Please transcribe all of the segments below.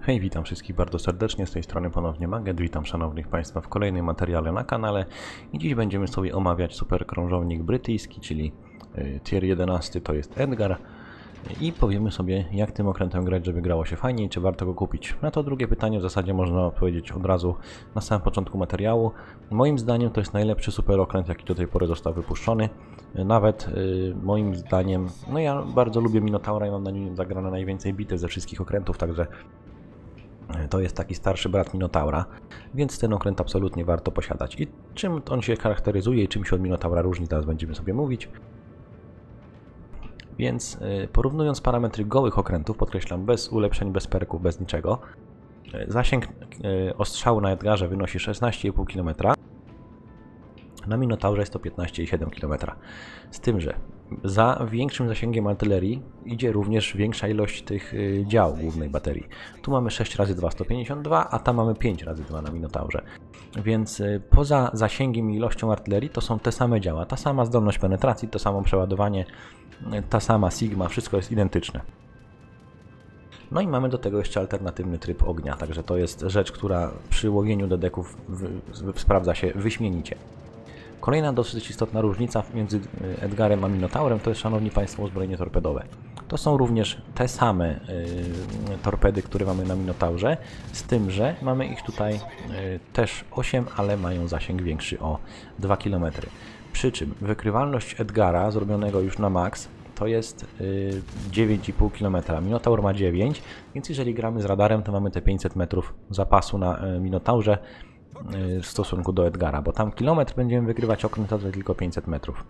Hej, witam wszystkich bardzo serdecznie, z tej strony ponownie Magget, witam szanownych Państwa w kolejnym materiale na kanale i dziś będziemy sobie omawiać super krążownik brytyjski, czyli tier 11 to jest Edgar i powiemy sobie, jak tym okrętem grać, żeby grało się fajnie i czy warto go kupić. Na to drugie pytanie w zasadzie można odpowiedzieć od razu na samym początku materiału. Moim zdaniem to jest najlepszy super okręt, jaki do tej pory został wypuszczony. Nawet moim zdaniem, no ja bardzo lubię Minotaura i mam na nim zagrane najwięcej bitew ze wszystkich okrętów, także to jest taki starszy brat Minotaura, więc ten okręt absolutnie warto posiadać. I czym on się charakteryzuje i czym się od Minotaura różni, teraz będziemy sobie mówić. Więc porównując parametry gołych okrętów, podkreślam, bez ulepszeń, bez perków, bez niczego, zasięg ostrzału na Edgarze wynosi 16,5 km, na Minotaurze jest to 15,7 km. Z tym, że za większym zasięgiem artylerii idzie również większa ilość tych dział głównej baterii. Tu mamy 6x2 152, a tam mamy 5x2 na Minotaurze. Więc poza zasięgiem i ilością artylerii to są te same działa, ta sama zdolność penetracji, to samo przeładowanie, ta sama sigma, wszystko jest identyczne. No i mamy do tego jeszcze alternatywny tryb ognia, także to jest rzecz, która przy łowieniu dedeków sprawdza się wyśmienicie. Kolejna dosyć istotna różnica między Edgarem a Minotaurem to jest, szanowni Państwo, uzbrojenie torpedowe. To są również te same torpedy, które mamy na Minotaurze, z tym, że mamy ich tutaj też 8, ale mają zasięg większy o 2 km. Przy czym wykrywalność Edgara, zrobionego już na max, to jest 9,5 km. Minotaur ma 9, więc jeżeli gramy z radarem, to mamy te 500 metrów zapasu na Minotaurze w stosunku do Edgara, bo tam kilometr będziemy wygrywać okręt, a to tylko 500 metrów.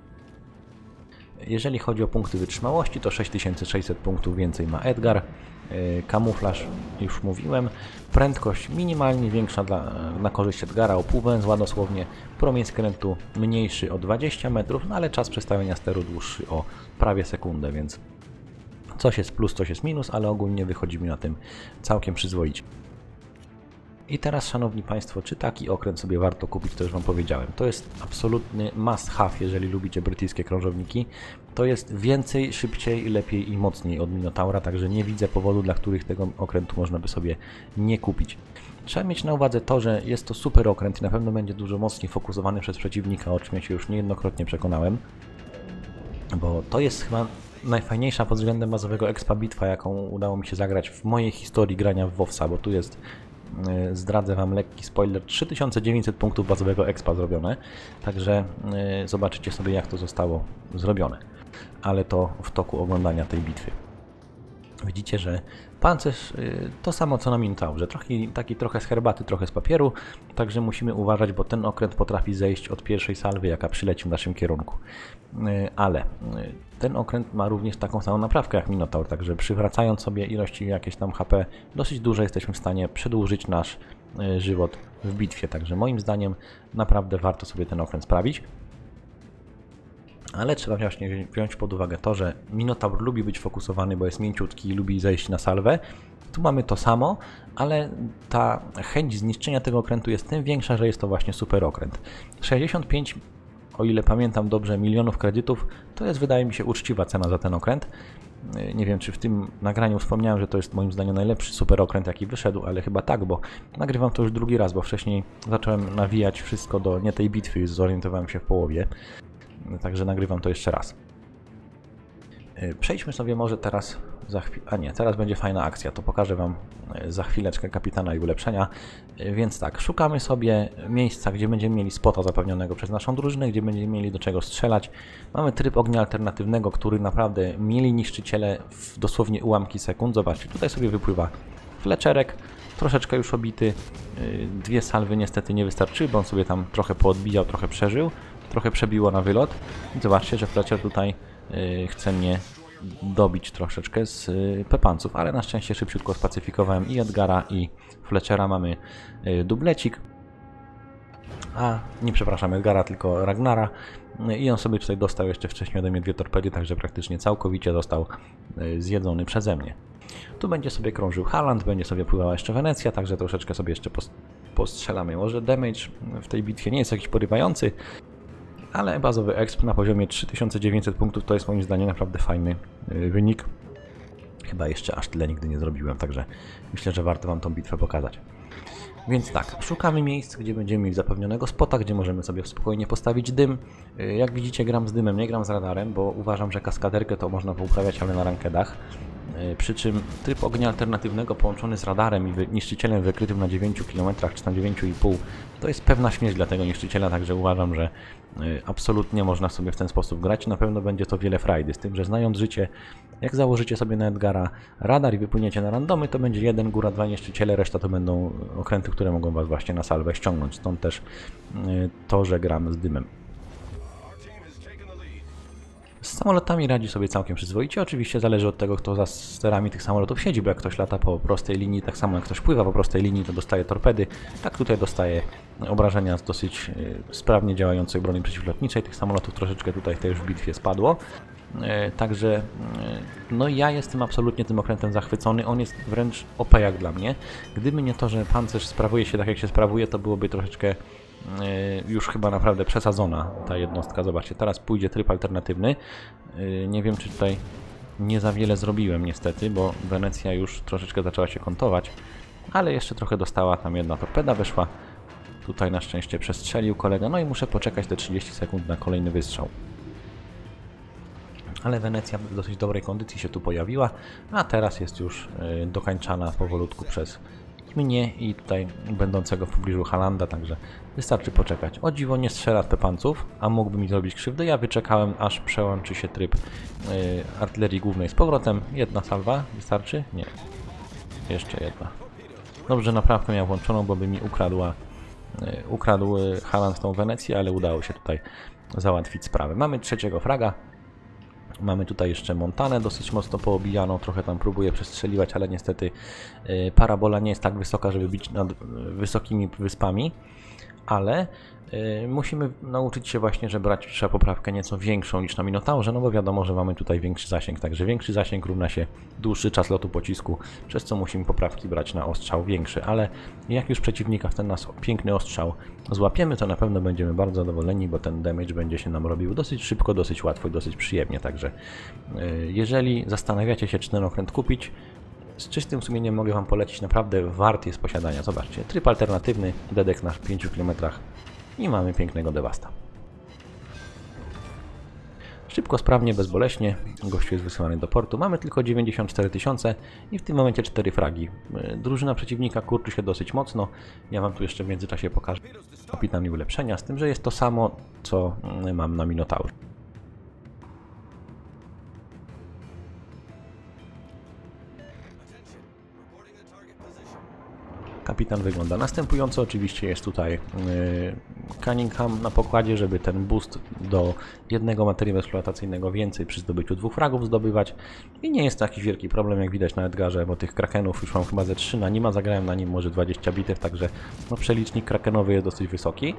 Jeżeli chodzi o punkty wytrzymałości, to 6600 punktów więcej ma Edgar. Kamuflaż już mówiłem. Prędkość minimalnie większa na korzyść Edgara, o pół węzła dosłownie. Promień skrętu mniejszy o 20 metrów, no ale czas przestawienia steru dłuższy o prawie sekundę, więc coś jest plus, coś jest minus, ale ogólnie wychodzi mi na tym całkiem przyzwoicie. I teraz, szanowni Państwo, czy taki okręt sobie warto kupić, to już Wam powiedziałem. To jest absolutny must have, jeżeli lubicie brytyjskie krążowniki. To jest więcej, szybciej, lepiej i mocniej od Minotaura, także nie widzę powodu, dla których tego okrętu można by sobie nie kupić. Trzeba mieć na uwadze to, że jest to super okręt i na pewno będzie dużo mocniej fokusowany przez przeciwnika, o czym ja się już niejednokrotnie przekonałem. Bo to jest chyba najfajniejsza pod względem bazowego expa bitwa, jaką udało mi się zagrać w mojej historii grania w WoWsa, bo tu jest, zdradzę Wam lekki spoiler, 3900 punktów bazowego expa zrobione, także zobaczycie sobie, jak to zostało zrobione, ale to w toku oglądania tej bitwy. Widzicie, że pancerz to samo co na Minotaurze, taki trochę z herbaty, trochę z papieru, także musimy uważać, bo ten okręt potrafi zejść od pierwszej salwy, jaka przyleci w naszym kierunku. Ale ten okręt ma również taką samą naprawkę jak Minotaur, także przywracając sobie ilości jakieś tam HP dosyć duże, jesteśmy w stanie przedłużyć nasz żywot w bitwie, także moim zdaniem naprawdę warto sobie ten okręt sprawić. Ale trzeba właśnie wziąć pod uwagę to, że Minotaur lubi być fokusowany, bo jest mięciutki i lubi zejść na salwę. Tu mamy to samo, ale ta chęć zniszczenia tego okrętu jest tym większa, że jest to właśnie super okręt. 65, o ile pamiętam dobrze, milionów kredytów, to jest, wydaje mi się, uczciwa cena za ten okręt. Nie wiem, czy w tym nagraniu wspomniałem, że to jest moim zdaniem najlepszy super okręt, jaki wyszedł, ale chyba tak, bo nagrywam to już drugi raz, bo wcześniej zacząłem nawijać wszystko do nie tej bitwy, już zorientowałem się w połowie. Także nagrywam to jeszcze raz. Przejdźmy sobie może teraz za chwilę, a nie, teraz będzie fajna akcja, to pokażę Wam za chwileczkę kapitana i ulepszenia. Więc tak, szukamy sobie miejsca, gdzie będziemy mieli spota zapewnionego przez naszą drużynę, gdzie będziemy mieli do czego strzelać. Mamy tryb ognia alternatywnego, który naprawdę mieli niszczyciele w dosłownie ułamki sekund. Zobaczcie, tutaj sobie wypływa fleczerek, troszeczkę już obity, dwie salwy niestety nie wystarczyły, bo on sobie tam trochę poodbijał, trochę przeżył. Trochę przebiło na wylot i zobaczcie, że Fletcher tutaj chce mnie dobić troszeczkę z pepanców, ale na szczęście szybciutko spacyfikowałem i Edgara, i Fletchera. Mamy dublecik, a nie, przepraszam, Edgara, tylko Ragnara, i on sobie tutaj dostał jeszcze wcześniej ode mnie dwie torpedy, także praktycznie całkowicie został zjedzony przeze mnie. Tu będzie sobie krążył Haaland, będzie sobie pływała jeszcze Wenecja, także troszeczkę sobie jeszcze postrzelamy. Może damage w tej bitwie nie jest jakiś porywający, ale bazowy exp na poziomie 3900 punktów to jest moim zdaniem naprawdę fajny wynik. Chyba jeszcze aż tyle nigdy nie zrobiłem, także myślę, że warto Wam tą bitwę pokazać. Więc tak, szukamy miejsc, gdzie będziemy mieli zapewnionego spota, gdzie możemy sobie spokojnie postawić dym. Jak widzicie, gram z dymem, nie gram z radarem, bo uważam, że kaskaderkę to można pouprawiać, ale na rankedach. Przy czym tryb ognia alternatywnego połączony z radarem i niszczycielem wykrytym na 9 km czy tam 9,5 to jest pewna śmierć dla tego niszczyciela, także uważam, że absolutnie można sobie w ten sposób grać. Na pewno będzie to wiele frajdy, z tym, że znając życie, jak założycie sobie na Edgara radar i wypłyniecie na randomy, to będzie jeden, góra 2 niszczyciele, reszta to będą okręty, które mogą Was właśnie na salwę ściągnąć. Stąd też to, że gram z dymem. Z samolotami radzi sobie całkiem przyzwoicie. Oczywiście zależy od tego, kto za sterami tych samolotów siedzi, bo jak ktoś lata po prostej linii, tak samo jak ktoś pływa po prostej linii, to dostaje torpedy. Tak tutaj dostaje obrażenia z dosyć sprawnie działającej broni przeciwlotniczej. Tych samolotów troszeczkę tutaj też w bitwie spadło. Także no ja jestem absolutnie tym okrętem zachwycony. On jest wręcz OP jak dla mnie. Gdyby nie to, że pancerz sprawuje się tak, jak się sprawuje, to byłoby troszeczkę już chyba naprawdę przesadzona ta jednostka. Zobaczcie, teraz pójdzie tryb alternatywny. Nie wiem, czy tutaj nie za wiele zrobiłem niestety, bo Wenecja już troszeczkę zaczęła się kątować, ale jeszcze trochę dostała, tam jedna torpeda weszła. Tutaj na szczęście przestrzelił kolega, no i muszę poczekać te 30 sekund na kolejny wystrzał. Ale Wenecja w dosyć dobrej kondycji się tu pojawiła, a teraz jest już dokańczana powolutku przez mnie i tutaj będącego w pobliżu Halanda, także wystarczy poczekać. O dziwo nie strzela z pepanców, a mógłby mi zrobić krzywdę. Ja wyczekałem, aż przełączy się tryb artylerii głównej z powrotem. Jedna salwa wystarczy? Nie. Jeszcze jedna. Dobrze, naprawkę miał włączoną, bo by mi ukradł Haland tą Wenecję, ale udało się tutaj załatwić sprawę. Mamy trzeciego fraga. Mamy tutaj jeszcze Montanę, dosyć mocno poobijaną, trochę tam próbuje przestrzeliwać, ale niestety parabola nie jest tak wysoka, żeby bić nad wysokimi wyspami, ale musimy nauczyć się właśnie, że brać trzeba poprawkę nieco większą niż na Minotaurze, no bo wiadomo, że mamy tutaj większy zasięg, także większy zasięg równa się dłuższy czas lotu pocisku, przez co musimy poprawki brać na ostrzał większy, ale jak już przeciwnika w ten nasz piękny ostrzał złapiemy, to na pewno będziemy bardzo zadowoleni, bo ten damage będzie się nam robił dosyć szybko, dosyć łatwo i dosyć przyjemnie, także jeżeli zastanawiacie się, czy ten okręt kupić, z czystym sumieniem mogę Wam polecić, naprawdę wart jest posiadania. Zobaczcie, tryb alternatywny, dedek na 5 km i mamy pięknego Dewasta. Szybko, sprawnie, bezboleśnie, gościu jest wysyłany do portu. Mamy tylko 94 000 i w tym momencie 4 fragi. Drużyna przeciwnika kurczy się dosyć mocno. Ja Wam tu jeszcze w międzyczasie pokażę kapitan i ulepszenia, z tym, że jest to samo, co mam na Minotaurze. Kapitan wygląda następująco. Oczywiście jest tutaj Cunningham na pokładzie, żeby ten boost do jednego materiału eksploatacyjnego więcej przy zdobyciu 2 fragów zdobywać. I nie jest to jakiś wielki problem, jak widać na Edgarze, bo tych krakenów już mam chyba ze 3 na Nima, zagrałem na nim może 20 bitew, także no, przelicznik krakenowy jest dosyć wysoki.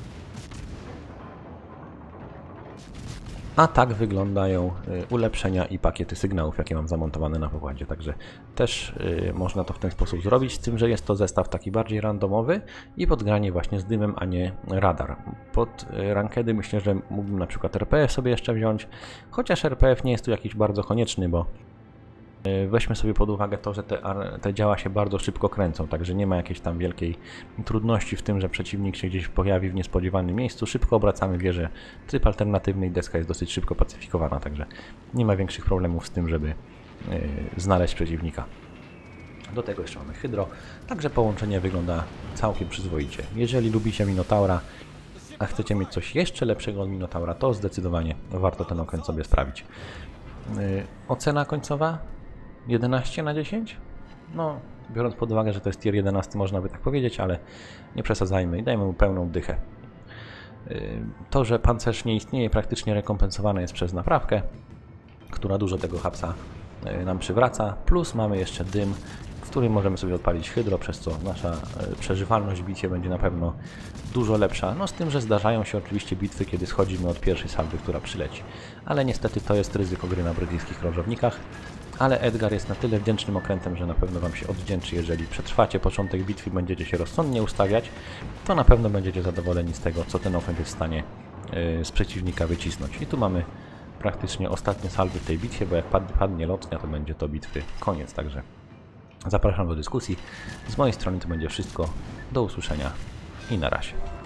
A tak wyglądają ulepszenia i pakiety sygnałów, jakie mam zamontowane na pokładzie. Także też można to w ten sposób zrobić, z tym, że jest to zestaw taki bardziej randomowy i podgranie właśnie z dymem, a nie radar. Pod rankedy myślę, że mógłbym na przykład RPF sobie jeszcze wziąć, chociaż RPF nie jest tu jakiś bardzo konieczny, bo weźmy sobie pod uwagę to, że te działa się bardzo szybko kręcą, także nie ma jakiejś tam wielkiej trudności w tym, że przeciwnik się gdzieś pojawi w niespodziewanym miejscu. Szybko obracamy wieżę, tryb alternatywny i deska jest dosyć szybko pacyfikowana, także nie ma większych problemów z tym, żeby znaleźć przeciwnika. Do tego jeszcze mamy hydro, także połączenie wygląda całkiem przyzwoicie. Jeżeli lubicie Minotaura, a chcecie mieć coś jeszcze lepszego od Minotaura, to zdecydowanie warto ten okręt sobie sprawić. Ocena końcowa 11 na 10? No, biorąc pod uwagę, że to jest tier 11, można by tak powiedzieć, ale nie przesadzajmy i dajmy mu pełną dychę. To, że pancerz nie istnieje, praktycznie rekompensowane jest przez naprawkę, która dużo tego hapsa nam przywraca, plus mamy jeszcze dym, w którym możemy sobie odpalić hydro, przez co nasza przeżywalność w bitwie będzie na pewno dużo lepsza. No z tym, że zdarzają się oczywiście bitwy, kiedy schodzimy od pierwszej salwy, która przyleci. Ale niestety to jest ryzyko gry na brytyjskich krążownikach. Ale Edgar jest na tyle wdzięcznym okrętem, że na pewno Wam się odwdzięczy. Jeżeli przetrwacie początek bitwy, będziecie się rozsądnie ustawiać, to na pewno będziecie zadowoleni z tego, co ten okręt jest w stanie z przeciwnika wycisnąć. I tu mamy praktycznie ostatnie salwy w tej bitwie, bo jak padnie lotnia, to będzie to bitwy koniec, także zapraszam do dyskusji. Z mojej strony to będzie wszystko. Do usłyszenia i na razie.